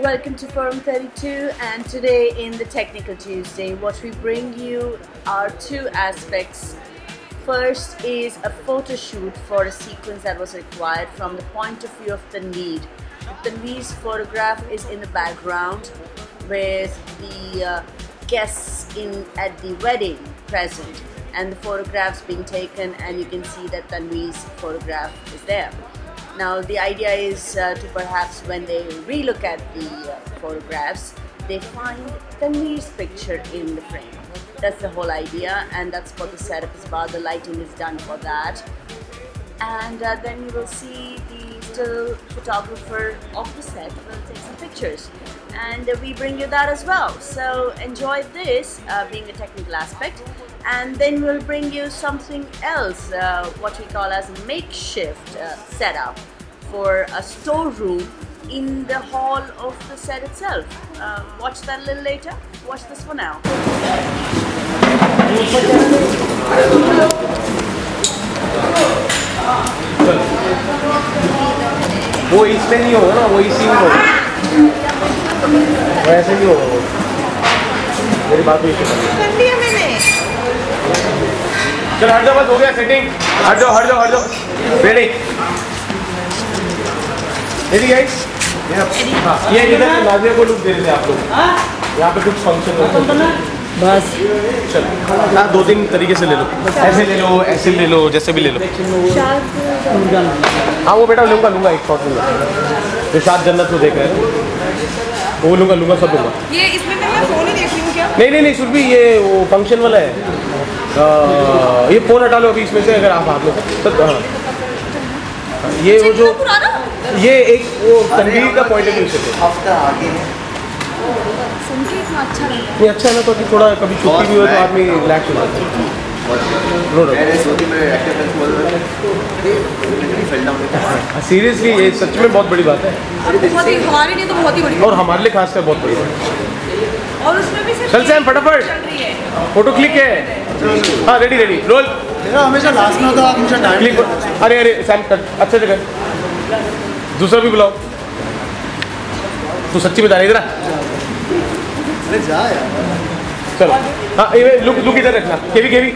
Welcome to Forum 32, and today in the Technical Tuesday, what we bring you are two aspects. First is a photo shoot for a sequence that was required from the point of view of Tanveer. Tanveer's photograph is in the background with the guests at the wedding present, and the photographs being taken, and you can see that Tanveer's photograph is there. Now the idea is to perhaps when they relook at the photographs, they find Tanveer's picture in the frame. That's the whole idea, and that's what the setup is about. The lighting is done for that. And then you will see the still photographer of the set will take some pictures. And we bring you that as well. So enjoy this being a technical aspect. And then we'll bring you something else, what we call as a makeshift setup for a storeroom in the hall of the set itself. Watch that a little later. Watch this for now. वो इसमें नहीं होगा ना, वो इसी में होगा, वैसे नहीं होगा। मेरी बात हुई कर लिया मैंने। चल हट जाओ, बस हो गया सेटिंग। हट जाओ रेडी गाइस। ये इधर नाजिया को लुक दे रहे थे आप लोग। यहाँ पे कुछ फंक्शन होता है बस। चल ना, दो तीन तरीके से ले लो, ऐसे ले लो, जैसे भी ले लो। हाँ वो बेटा लूँगा एक शॉट लूँगा, जो शाद जन्नत को देख रहे हैं वो लूँगा सब लूँगा। ये इसमें मैं फ़ोन ही देख रही हूँ क्या? नहीं सुरभि, ये वो फंक्शन वाला है। ये फ़ोन हटा लो अभी इसमें से, अगर आप हाथ में सब। हाँ ये वो जो ये एक वो तनवीर का पॉइंट ऑफ व्यू से हफ्ता आगे अच्छा नहीं अच्छा है ना, तो थोड़ा कभी छुट्टी भी हो तो आदमी रिलैक्स हो जाता है। सीरियसली ये सच में बहुत बड़ी बात है, हमारे लिए तो बहुत ही बड़ी, और हमारे लिए खासकर बहुत बड़ी बात। और उसमें भी चल सैम फटाफट फोटो क्लिक है। हाँ रेडी रोल। हमेशा लास्ट में होता है, हमेशा क्लिक। अरे सैम अच्छे से कर, दूसरा भी बुलाओ। तू सच्ची बता रही इधर अरे जा यार। चलो हाँ ये लुक इधर रखना। केवी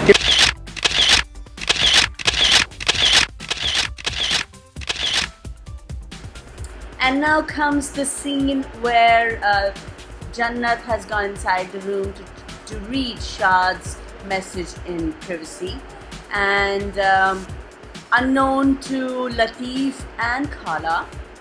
And now comes the scene where Jannat has gone inside the room to read Shad's message in privacy, and unknown to Latif and Khala,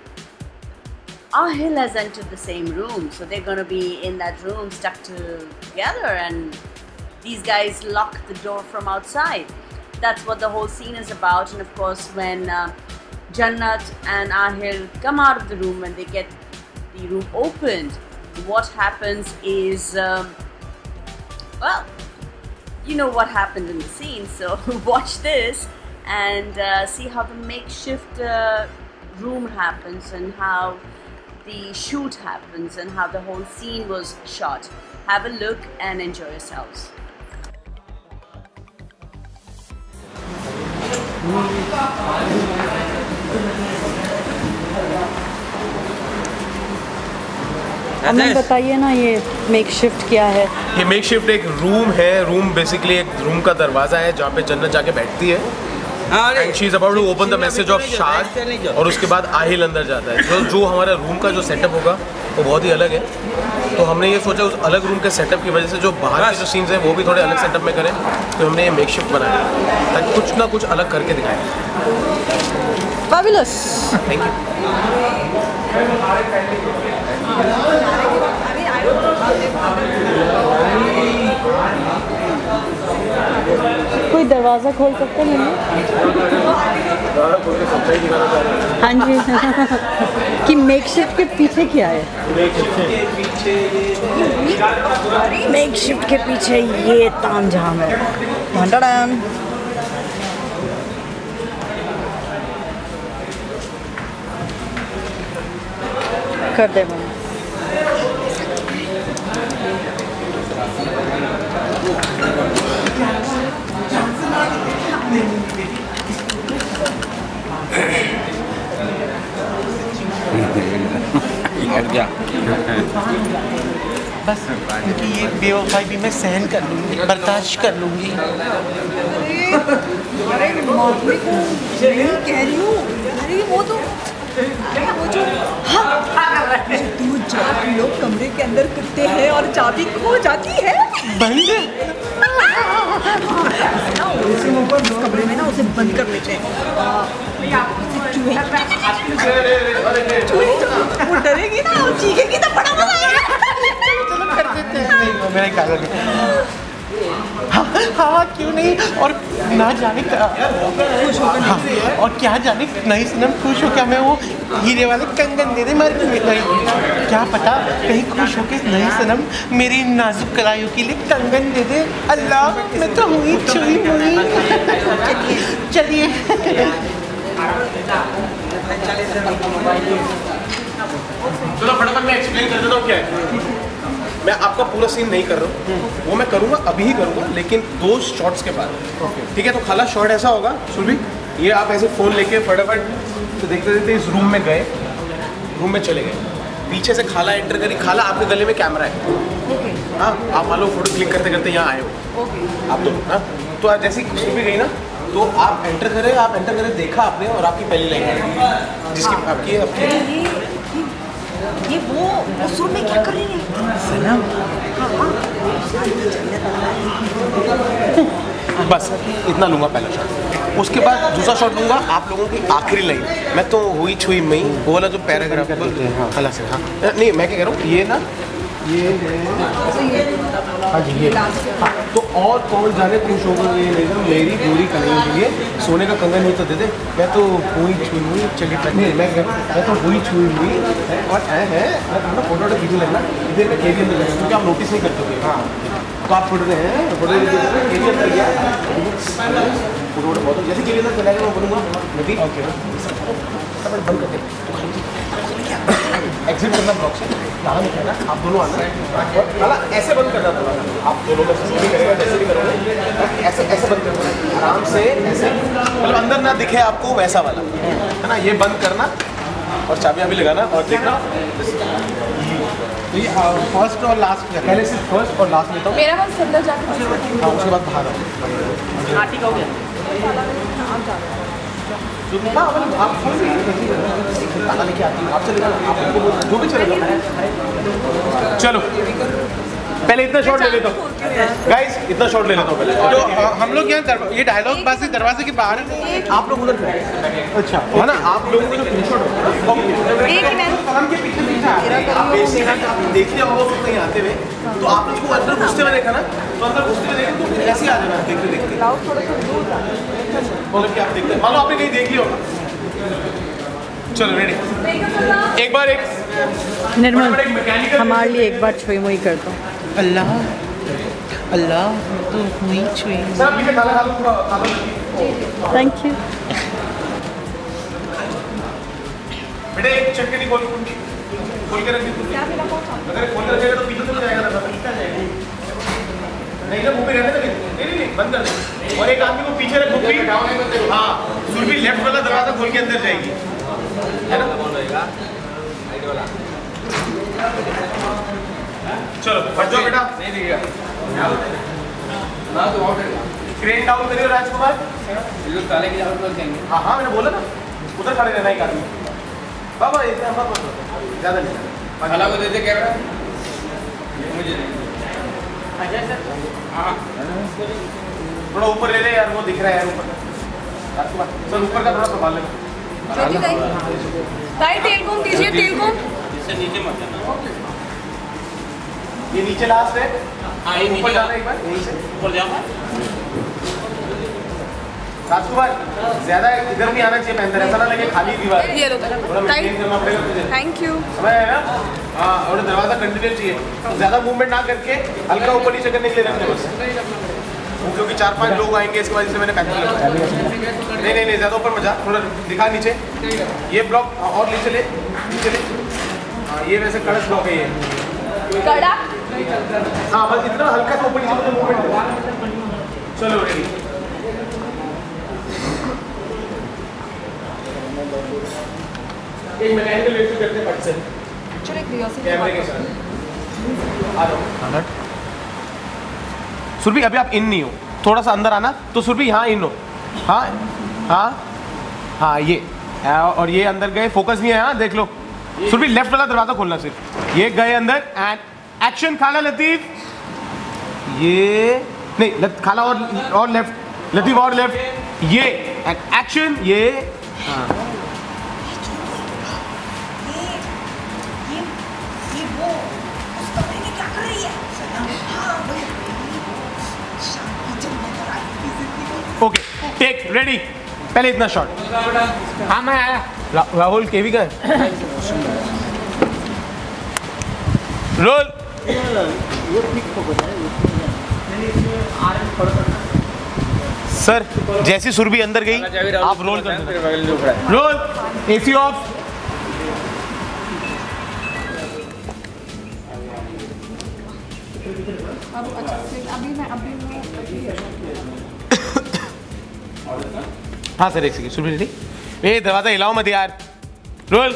Ahil has entered the same room, so they're going to be in that room stuck together, and these guys lock the door from outside. That's what the whole scene is about. And of course, when Jannat and Ahil come out of the room and they get the room opened, what happens is, well, you know what happened in the scene, so watch this and see how the makeshift room happens and how the shoot happens and how the whole scene was shot. Have a look and enjoy yourselves. हमें बताइए ना, ये makeshift क्या है? ये makeshift एक room है। Room basically एक रूम का दरवाज़ा है जहाँ पे जन्नत जाके बैठती है। And she is about to open the message of Shad, और उसके बाद आहिल अंदर जाता है। जो हमारा रूम का जो सेटअप होगा वो बहुत ही अलग है, तो हमने ये सोचा उस अलग रूम के सेटअप की वजह से जो बाहर के जो सीन्स हैं वो भी थोड़े अलग सेटअप में करें, तो हमने ये मेकशिफ्ट बनाया ताकि कुछ ना कुछ अलग करके दिखाएं। Fabulous. Thank you. कोई दरवाज़ा खोल सकते हैं? हाँ जी कि मेकशिफ्ट के पीछे क्या है? मेकशिफ्ट के पीछे ये तामझाम है। कर दे मैंने। या बस उनकी ये बेवफाई भी मैं सहन कर लूँगी, बर्दाश्त कर लूँगी। अरे मामले को नहीं कह रही हूँ। अरे वो जो दो चार लोग कमरे के अंदर करते हैं और चाबी खो जाती है बंद। उस कमरे में ना उसे बंद कर लेते हैं। वो डरेगी ना, वो चीखेगी तो बड़ा मजा आएगा। चलो कर देते हैं। नहीं मेरा कागज हाँ क्यों नहीं। और ना जाने खुश होकर हाँ, और क्या जाने नहीं सनम खुश हो क्या मैं वो हीरे वाले कंगन दे दे मार्केट में कहीं, क्या पता कहीं खुश हो के नहीं सनम मेरी नाजुक कलाइयों के लिए कंगन दे दे। अल्लाह मैं तो हुई छुई हुई। चलिए चलो फटाफट मैं एक्सप्लेन कर देता हूँ क्या है। मैं आपका पूरा सीन नहीं कर रहा हूँ, वो मैं करूँगा अभी ही करूँगा, लेकिन 2 शॉट्स के बाद। ठीक है, तो खाला शॉट ऐसा होगा सुरभि, ये आप ऐसे फ़ोन लेके फटाफट तो देखते देखते इस रूम में गए, रूम में चले गए, पीछे से खाला एंटर करी, खाला आपके गले में कैमरा है। हाँ, आप मान लो फोटो क्लिक करते करते यहाँ आए हो आप लोग। हाँ, तो आज जैसी सुरभि गई ना, तो आप एंटर करे देखा आपने, और आपकी पहली लाइन जिसकी आपकी ये वो उस रूम में क्या कर रही है सनम? बस इतना लूँगा पहला शॉट, उसके बाद दूसरा शॉट लूँगा आप लोगों की आखिरी लाइन। मैं तो हुई छुई मई वो वाला जो पैराग्राफ हाँ से। हाँ नहीं मैं क्या कह रहा हूँ, ये ना ये हाँ जी ये हाँ, तो और कौन जाने खुश होगा ये नहीं तो मेरी गोरी कंगन के लिए सोने का कंगन नहीं तो दे दे। मैं तो हुई छुई हुई चलिए नहीं मैं तो हुई छुई हुई और है मैं फोटो खींचने लगना इधर में केवी अंदर लगना क्योंकि आप नोटिस नहीं करते थे। हाँ तो आप फोटो रहे हैं फोटो केवी अंदर गया फोटो बहुत जैसे केवी अंदर चला गया मैं बोलूँगा नदी ओके बंद कर दे एग्जिट करना ब्लॉक से यहाँ निकलना आप दोनों आना और वाला ऐसे बंद करना थोड़ा आप दोनों का भी करेगा जैसे भी करोगे ऐसे ऐसे बंद करना आराम से ऐसे मतलब अंदर ना दिखे आपको वैसा वाला है ना। ये बंद करना और चाबियाँ भी लगाना और देखना। तो ये फर्स्ट और लास्ट पहले से फर्स्ट और लास्ट लेता हूँ मेरा बस अंदर जाकर हाँ उसके बाद बाहर आओ। ठीक हो गया हाँ मतलब आप ताला लेके आती हैं आप चलेगा आप जो भी चलेगा। चलो पहले इतना शॉट ले लेता हूँ गाइस, इतना शॉट ले लेता हूँ पहले। तो हम लोग यहाँ ये डायलॉग बाजी दरवाजे के बाहर आप लोग उधर अच्छा है ना, आप लोगों को जो शॉट के पीछे आप देख लिया होगा उसको कहीं आते हुए, तो आप उसको अंदर घुसते हुए देखा ना, तो अंदर घुसते हुए देखे तो ऐसे आ जाना देखते देखते मतलब कि आप देखते मान लो आपने कहीं देख लिया होगा। चलो रेडी एक बार एक निर्मल मैकेनिकल हमारे लिए एक बार छुई मुई कर दो। अल्लाह अल्लाह तो हुई छुई। सर पीछे खाना खा लो पूरा खा लो। Thank you. बेटे एक चटनी खोल के रख दी अगर खोल के रखेगा तो पीछे चला जाएगा ना नहीं ना मुंह में रहने दे नहीं बंद कर दे और एक आदमी को पीछे रख सुरभि। हाँ सुरभि लेफ्ट वाला दरवाजा खोल के अंदर जाएगी है ना। चलो हट जाओ बेटा नहीं दिखेगा क्रेन डाउन करिए राजकुमार ताले की जरूरत देंगे। हाँ हाँ मैंने बोला ना उधर खड़े रहना एक आदमी बाबा इतना ज़्यादा नहीं खाला को दे दे कैमरा मुझे हाँ थोड़ा ऊपर ले ले यार वो दिख रहा है यार ऊपर सर ऊपर का थोड़ा संभाल ले भाई तेल को दीजिए तेल को इससे नीचे मत जाना ये नीचे लास्ट है। हाँ ये ऊपर जाना एक बार यहीं से ऊपर जाओ राजकुमार ज्यादा इधर नहीं आना चाहिए अंदर ऐसा ना लगे खाली दीवार ये लो थोड़ा मेंटेन करना पड़ेगा तुझे। थैंक यू समझ आया ना। हाँ और दरवाजा कंटिन्यू चाहिए ज्यादा मूवमेंट ना करके हल्का ऊपर नीचे करने के लिए रखने बस क्योंकि 4-5 लोग आएंगे इसके बाद इसे मैंने कैंसिल कर दिया। नहीं ज्यादा ऊपर मत जा थोड़ा दिखा नीचे ये ब्लॉक और नीचे ले हाँ ये वैसे कड़क ब्लॉक है ये कड़ा हाँ बस इतना हल्का सा ऊपर नीचे मूवमेंट। चलो रेडी एक मैकेनिकल वेट करते हैं फट से चलो एक रिहर्सल कैमरे के साथ आ जाओ। सुरभि अभी आप इन नहीं हो, थोड़ा सा अंदर आना। तो सुरभि यहाँ इन हो। हाँ हाँ हाँ, ये और ये अंदर गए, फोकस नहीं है। हाँ देख लो सुरभि, लेफ्ट वाला दरवाजा खोलना सिर्फ। ये गए अंदर एंड एक्शन। खाला लतीफ, ये नहीं खाला और लेफ्ट, लतीफ और लेफ्ट, ये एंड एक्शन। ये हाँ वो उस कमरे में क्या कर रही है? हाँ वही ओके टेक रेडी। पहले इतना शॉट। हाँ मैं आया। राहुल केवी का है। रोल। सर जैसी सुरभि अंदर गई आप रोल कर देना। रोल। AC off. अब अच्छा फिर अभी मैं हाँ सर एक सेकंड। सुरभि रेडी। ए दरवाजा हिलाओ मत यार। रोल।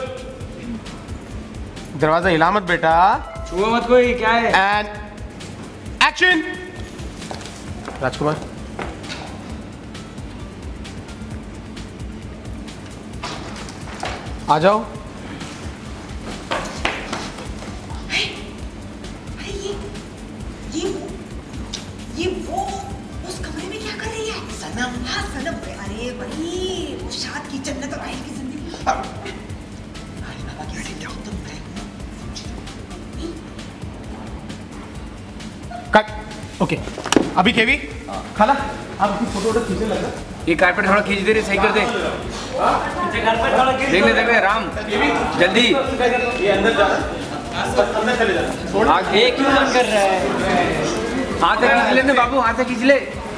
दरवाजा हिला मत बेटा। छुओ मत कोई, क्या है? And action. राजकुमार आ जाओ। ये वो उस कमरे में क्या कर रही है? सनम। हाँ सनम। अरे भाई वो शाद की जन्नत और आयल की जिंदगी। अरे बाबा की जिंदगी तो मैं कट। ओके अभी केवी खाला आप अपनी फोटो खींचने लगा। ये कारपेट थोड़ा खींच दे रे, सही कर दे। देख ले राम, जल्दी। ये अंदर जा रहा है, अंदर चले जाना। ये क्यों बंद कर रहा है? हाथ से खींच ले ना बाबू, हाथ से खींच ले।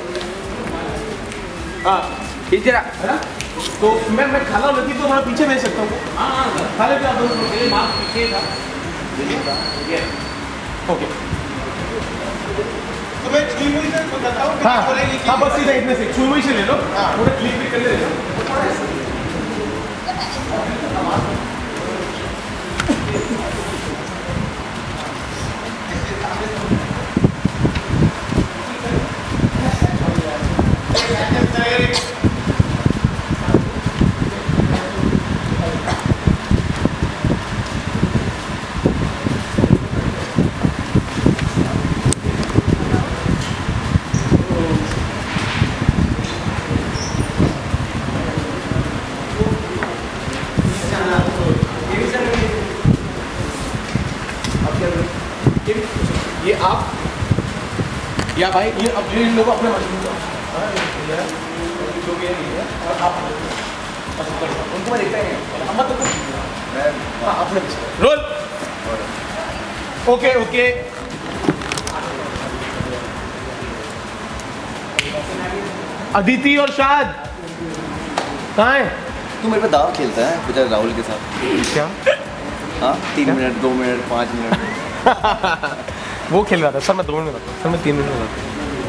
हाँ खींच जरा। तो मैं खाला लगी तो थोड़ा पीछे भेज सकता हूँ। खाले पे आप दोनों पीछे था। ओके तो मैं छुई मुई से बताता हूँ। हाँ हाँ बस सीधा इतने से छुई मुई से ले लो। पूरा क्लिक भी कर ले लो। ये आप या भाई ये अब इन लोगों अपने मशीन को और आप उनको मैं देखता है हम तो अपने रोल। ओके ओके अदिति और शाद कहाँ है? तू मेरे पे दाव खेलता है बेचारे राहुल के साथ। क्या? हाँ 3 मिनट 2 मिनट 5 मिनट वो खेल रहा था सर। मैं 2 मिनट में बताता सर, मैं 3 मिनट में बताता।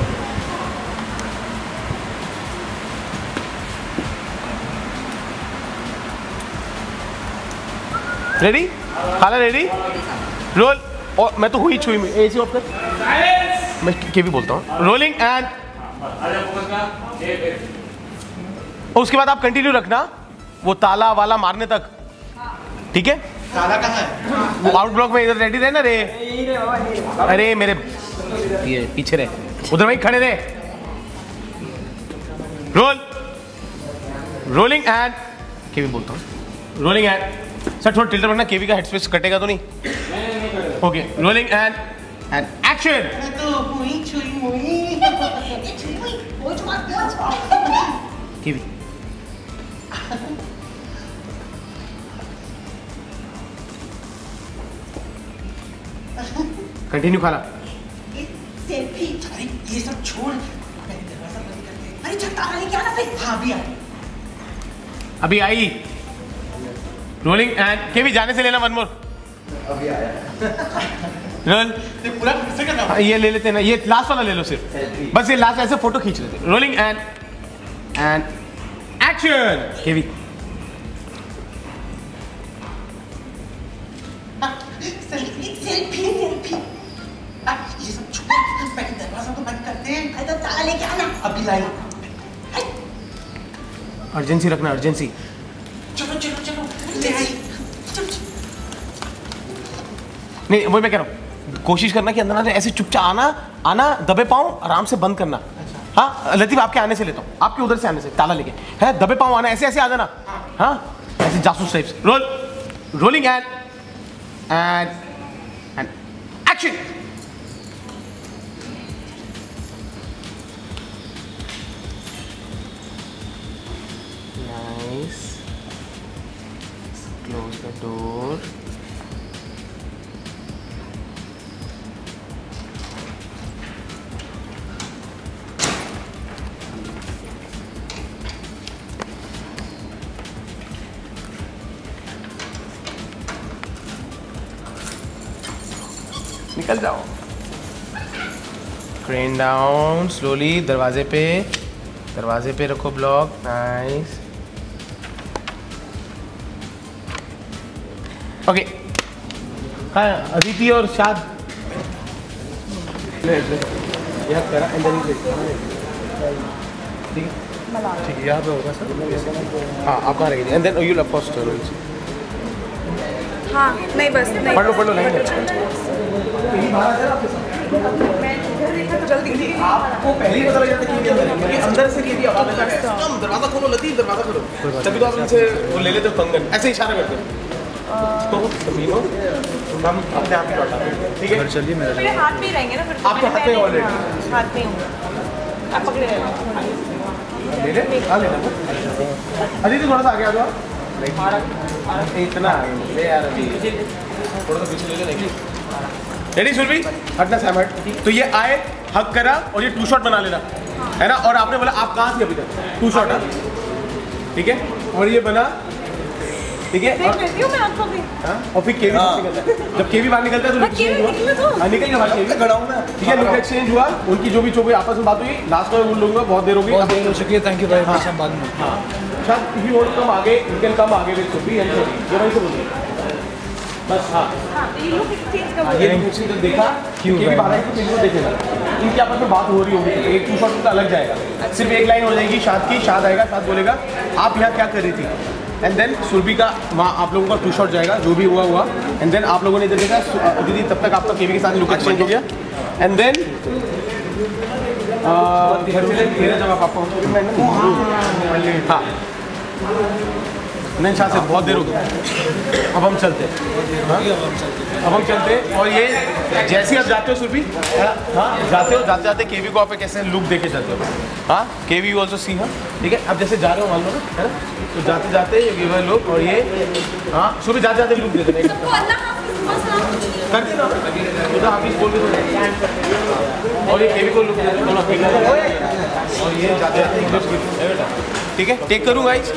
रेडी खाला रेडी रोल। और मैं तो हुई छुई में एसी ऑफ कर। मैं के भी बोलता हूँ। रोलिंग एंड उसके बाद आप कंटिन्यू रखना वो ताला वाला मारने तक, ठीक है? ताला कहाँ है? वो आउट ब्लॉक में इधर रेडी रहे ना रे। अरे मेरे ये पीछे रहे, उधर वहीं खड़े रहे। रोल। रोलिंग एंड केवी बोलता हूँ। रोलिंग एंड सर थोड़ा टिल्टर रखना, केवी का हेड स्पेस कटेगा तो नहीं। Okay rolling and action. मैं तो हुई छुई मुई। केवी कंटिन्यू खाला। सेल्फी। अरे ये सब छोड़, पहले दरवाजा बंद कर दे। अरे चल ताला लेके आना फिर। हाँ अभी आ। अभी आई। रोलिंग एंड केवी जाने से लेना वन मोर। अभी आया। रोल। ये पूरा फिर से करना। ये ले लेते हैं ना, ये लास्ट वाला ले लो सिर्फ, बस ये लास्ट ऐसे फोटो खींच लेते। Rolling and action. Kevin selfie selfie. ये सब छोड़, पहले दरवाजा तो बंद करते हैं। अरे तो ताला लेके आना। अभी लाई। अर्जेंसी रखना, अर्जेंसी। चलो चलो चलो ले आई। नहीं वही मैं कह रहा हूँ, कोशिश करना कि अंदर ना ऐसे चुपचाप आना दबे पाँव आराम से बंद करना। हाँ लतीफ आपके आने से लेता हूँ, आपके उधर से आने से ताला लेके है, दबे पाँव आना, ऐसे ऐसे आ जाना। हाँ ऐसे जासूस types. Rolling and action. Nice, close the door. निकल जाओ। क्रेन डाउन स्लोली, दरवाजे पे रखो ब्लॉक। Nice, okay. हाँ अदिति और शाद ठीक है यहाँ पे होगा सर। हाँ आप कहाँ रहेंगे? And then you love first. हाँ नहीं बस नहीं। पढ़ लो नहीं जल्दी आपको पहले ही पता लग जाता है कि अंदर से की आवाज है। दरवाजा खोलो लतीफ, दरवाजा खोलो। तभी तो आप इनसे वो ले लेते हो कंगन, ऐसे इशारा करते हो। तो समीनो हम अपने आप ही लौटा देंगे, ठीक है? चलिए मेरे हाथ में ही रहेंगे ना फिर। आपके हाथ में ऑलरेडी हाथ में होंगे, आप पकड़े रहना। ले ले आ लेना। अदिति थोड़ा सा आगे आ जाओ। इतना ले यार, अभी थोड़ा सा पीछे ले ले। रेडी सुरभि? हटना सैम हट। तो ये आए, हक करा और ये 2 शॉट बना लेना है ना। और आपने बोला आप कहाँ थे अभी तक? 2 शॉट है, ठीक है? और ये बना, ठीक है? और फिर केवी निकलता है। जब केवी बाहर निकलता है तो एक्सचेंज हुआ। निकल गया बाहर केवी, खड़ा हूँ मैं, ठीक है? लुक एक्सचेंज हुआ, उनकी जो भी आपस में बात हुई, लास्ट में उन लोगों को बहुत देर हो गई। शुक्रिया, थैंक यू भाई। बाद में शायद if you want to come आगे, यू कैन कम आगे विद सुरभि एंड सोनी। ये वहीं से बोलिए बस। हाँ ये लुक एक्सचेंज का ये जो देखा क्यों बाहर है तो इनको देखेगा, इनकी आपस में बात हो रही होगी। एक 2 शॉट का अलग जाएगा, सिर्फ एक लाइन हो जाएगी शाद की। शाद आएगा, शाद बोलेगा आप यहाँ क्या कर रही थी, एंड देन सुरभि का वहाँ आप लोगों का 2 शॉट जाएगा, जो भी हुआ। एंड देन आप लोगों ने इधर देखा दीदी, तब तक आपका केवी के साथ लुक एक्सचेंज हो गया। एंड देन जब आप आपको हाँ नहीं शायद से बहुत देर हो गई। अब हम चलते हैं, अब हम चलते हैं। और ये जैसे ही आप जाते हो सुरभि, हाँ जाते हो, जाते केवी को आप कैसे लुक देके जाते हो। हाँ केवी यू ऑल्सो सी। हाँ ठीक है, अब जैसे जा रहे हो मान लो ना, है ना, तो जाते जाते ये लुक और ये हाँ सुरभि जाते लुक दे देना कर देना, खुदा हाफिज बोल के। और ये केवी को लुक दे देना और ये जाते जाते ठीक है। टेक करूँ गाइस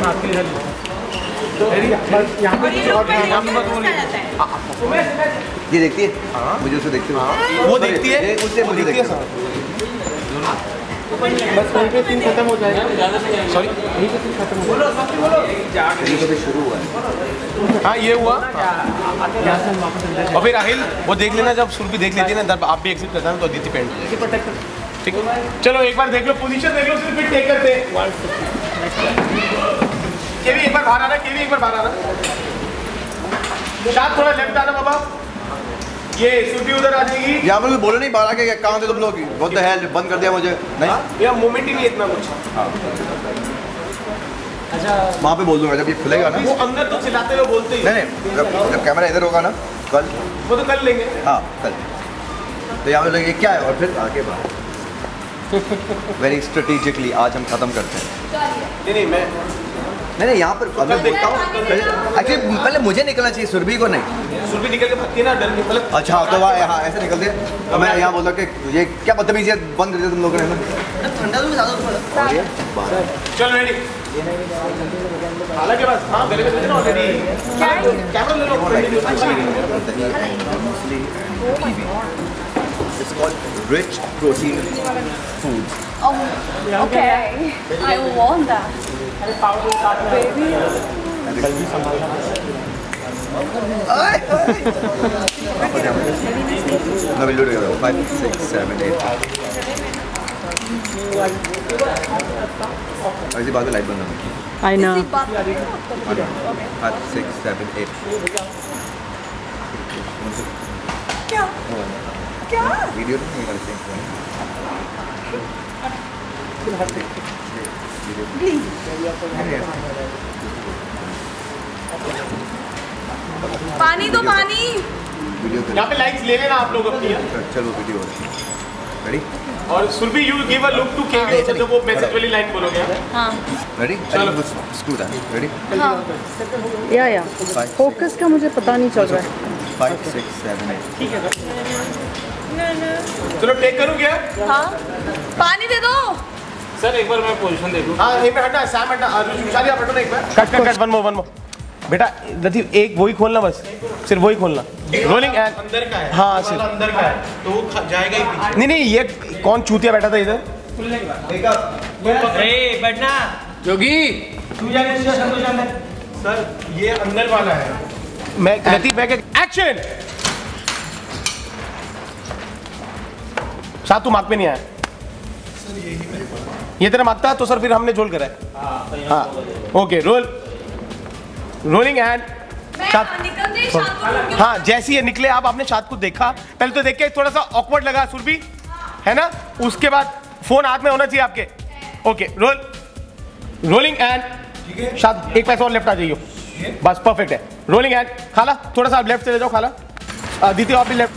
ये देखती है मुझे, उसे देखती है, वो देखती है, उससे मुझे देखती है। बस वहीं पे सीन खत्म हो जाएगा। सॉरी यहीं पे सीन खत्म हो जाएगा। ये तो शुरू हुआ है। हाँ ये हुआ। और फिर राहिल वो देख लेना, जब सुरभि देख लेती है ना, तब आप भी एक्सिट करना तो अदिति पेंट ठीक है। चलो एक बार देख लो, पोजीशन देख लो, सिर्फ फिर टेक करते हैं। केवी एक बार बाहर आना, केवी एक बार बाहर आना। शायद थोड़ा लेफ्ट आना बाबा। ये सुरभि उधर आ जाएगी। यहाँ पर बोलो नहीं, बाहर आके कहाँ थे तुम लोग? बहुत है, बंद कर दिया मुझे। नहीं यहाँ मूवमेंट ही नहीं इतना कुछ। अच्छा वहाँ पे बोल दूंगा जब ये खुलेगा ना। वो अंदर तो चिल्लाते हुए बोलते ही। नहीं जब कैमरा इधर होगा ना कल, वो तो कर लेंगे। हाँ कल तो यहाँ पे ये क्या है, और फिर आगे बाहर वेरी स्ट्रेटेजिकली आज हम खत्म करते हैं। नहीं मैं नहीं यहाँ पर अगर देखता हूँ एक्चुअली पहले मुझे निकलना चाहिए, सुरभि को नहीं। सुरभि निकल के भागती है ना, डर मतलब। अच्छा तो वहाँ यहाँ ऐसे निकलते हैं, तो मैं यहाँ बोलता कि ये क्या बदतमीजी बंद कर दिया तुम लोगों ने। ठंडा तो ज़्यादा थोड़ा। चल रेडी। हालांकि बस हाँ गले में ना ऑलरेडी। कैमरा ले लो। It's called rich protein foods. Oh, okay. I want that. Baby. No, we'll do it together. 5, 6, 7, 8. ऐसी बात है लाइट बंद करना। I know. 5, 6, 7, 8. क्या? क्या? Video नहीं कर सकते। पानी दो पानी। यहाँ पे लाइक्स ले लेना आप लोग अपनी। चलो वीडियो रेडी। और Surabhi you give a look to Kevin जब वो मैसेज वाली लाइन बोलोगे। हाँ। रेडी चलो स्क्रू दैट रेडी। हाँ। या फोकस का मुझे पता नहीं चल रहा है। 5, 6, 7, 8 ठीक है चलो टेक करूँ क्या? हाँ। पानी दे दो। सर एक बार मैं पोजीशन दे दूँ। हाँ एक मिनट हटना सैम हटना शादी आप हटो ना एक बार। कट वन मोर बेटा लतीफ एक वही खोलना बस सिर्फ वही खोलना। रोलिंग एंड अंदर का है। हाँ सिर्फ अंदर का है तो वो जाएगा ही पीछे। नहीं ये कौन चूतिया बैठा था इधर? बैठना जोगी तू जाने सर ये अंदर वाला है। मैं लतीफ मैं एक्शन साथ तू मार्क पे नहीं आया। ये तेरा मांगता तो सर फिर हमने झोल करा है। हाँ ओके रोलिंग एंड हाँ जैसे ये निकले आप आपने शाद को देखा पहले तो देख के थोड़ा सा ऑकवर्ड लगा सुरभि है ना उसके बाद फोन हाथ में होना चाहिए आपके। ओके रोलिंग एंड शाद एक पैसा और लेफ्ट आ जाइए बस परफेक्ट है। रोलिंग एंड खाला थोड़ा सा आप लेफ्ट चले जाओ खाला दीदी आप भी लेफ्ट।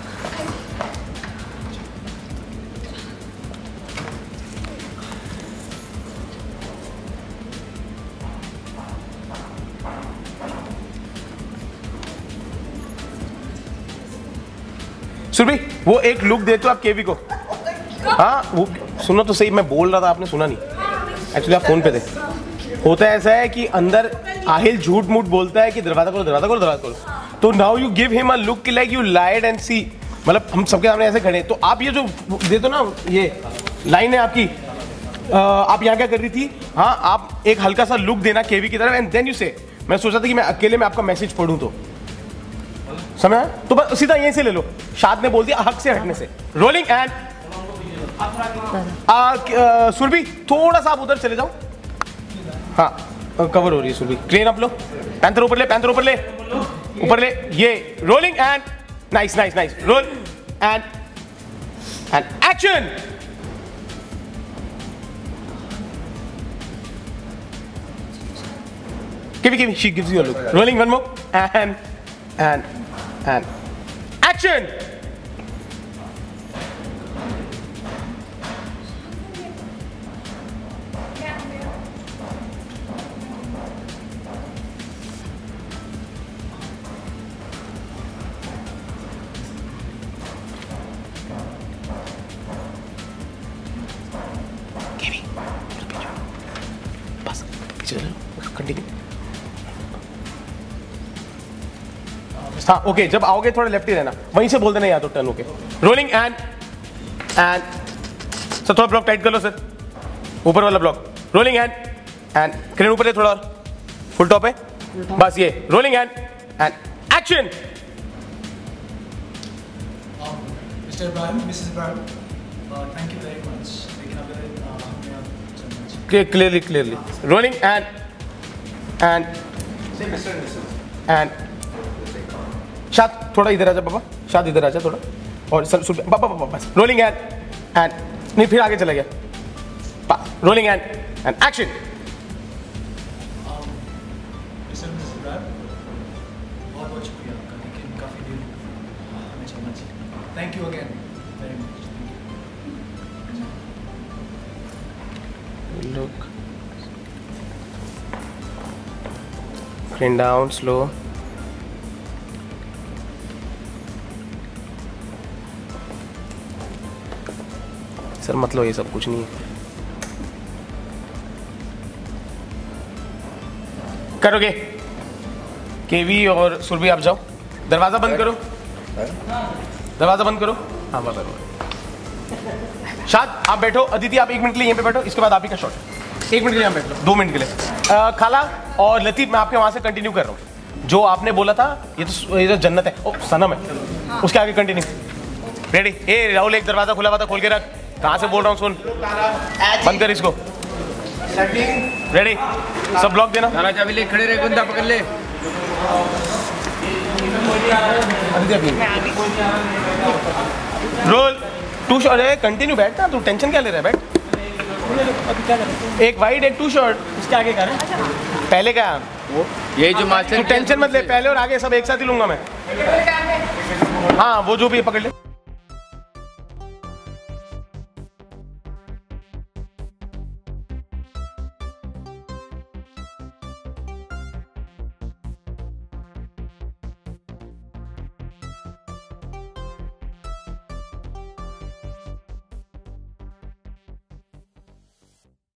सुरभि वो एक लुक देते हो आप केवी को। हाँ वो सुनो तो सही मैं बोल रहा था आपने सुना नहीं एक्चुअली आप फोन पे थे। होता है ऐसा है कि अंदर आहिल झूठ मूठ बोलता है कि दरवाजा करो तो now you give him a look like you lied and see मतलब हम सबके सामने ऐसे खड़े तो आप ये जो देते हो ना ये लाइन है आपकी आप यहाँ क्या कर रही थी। हाँ आप एक हल्का सा लुक देना केवी की तरफ एंड देन यू से मैं सोचा था कि मैं अकेले में आपका मैसेज पढ़ूं तो समय तो बस सीधा यहीं से ले लो। शाद ने बोल दिया हक से हटने से। रोलिंग एंड सुरभि थोड़ा सा आप उधर चले जाओ। हाँ कवर हो रही है सुरभि। क्रेन अप लो पैंथर ऊपर ले ये rolling and nice roll and action. Give she gives you a look. Rolling one more and action. Kevin, bas, continue. हाँ ओके जब आओगे थोड़ा लेफ्ट ही रहना वहीं से बोल देना या तो turn okay. Rolling and sir थोड़ा ब्लॉक टाइट कर लो सर ऊपर वाला ब्लॉक। रोलिंग एंड क्रेन ऊपर है थोड़ा और फुल टॉप है बस ये rolling and action. Mr. Ibrahim, Mrs. Ibrahim, thank you very much. Clearly rolling and शाद थोड़ा इधर आजा बाबा शाद इधर आजा थोड़ा और सर बाबा बस रोलिंग एंड नहीं फिर आगे चला गया रोलिंग एंड एक्शन। बहुत शुक्रिया आपका लेकिन काफ़ी देर हमें चलना चाहिए। Thank you again very much. Look. Crane down, slow. Sir मतलब ये सब कुछ नहीं है। करोगे? केवी और सुरभि आप जाओ। दरवाजा बंद करो। दरवाजा बंद करो। हाँ बस करो। शाद आप बैठो। अदिति आप 1 मिनट के लिए यहीं पे बैठो। इसके बाद आप ही का शॉट 1 मिनट के लिए यहाँ बैठ लो 2 मिनट के लिए। खाला और लतीफ मैं आपके वहाँ से कंटिन्यू कर रहा हूँ। जो आपने बोला था ये तो जन्नत है, ओ सनम है, उसके आगे कंटिन्यू। रेडी? ए राहुल, एक दरवाजा खुला हुआ था, खोल के रख। कहाँ से बोल रहा हूँ सुन, बंद कर इसको। रेडी? सब ब्लॉक देना। सारा चाबी ले, खड़े रहे, गुंदा पकड़ ले। रोल 2 शॉट है, कंटिन्यू बैठ ना, तू टेंशन क्या ले रहा है, बैठ। एक वाइड एक 2 शॉट, उसके आगे क्या है? पहले क्या वो यही जो मास्टर, तू टेंशन मत ले, पहले और आगे सब एक साथ ही लूंगा मैं। हाँ वो जो भी पकड़ ले।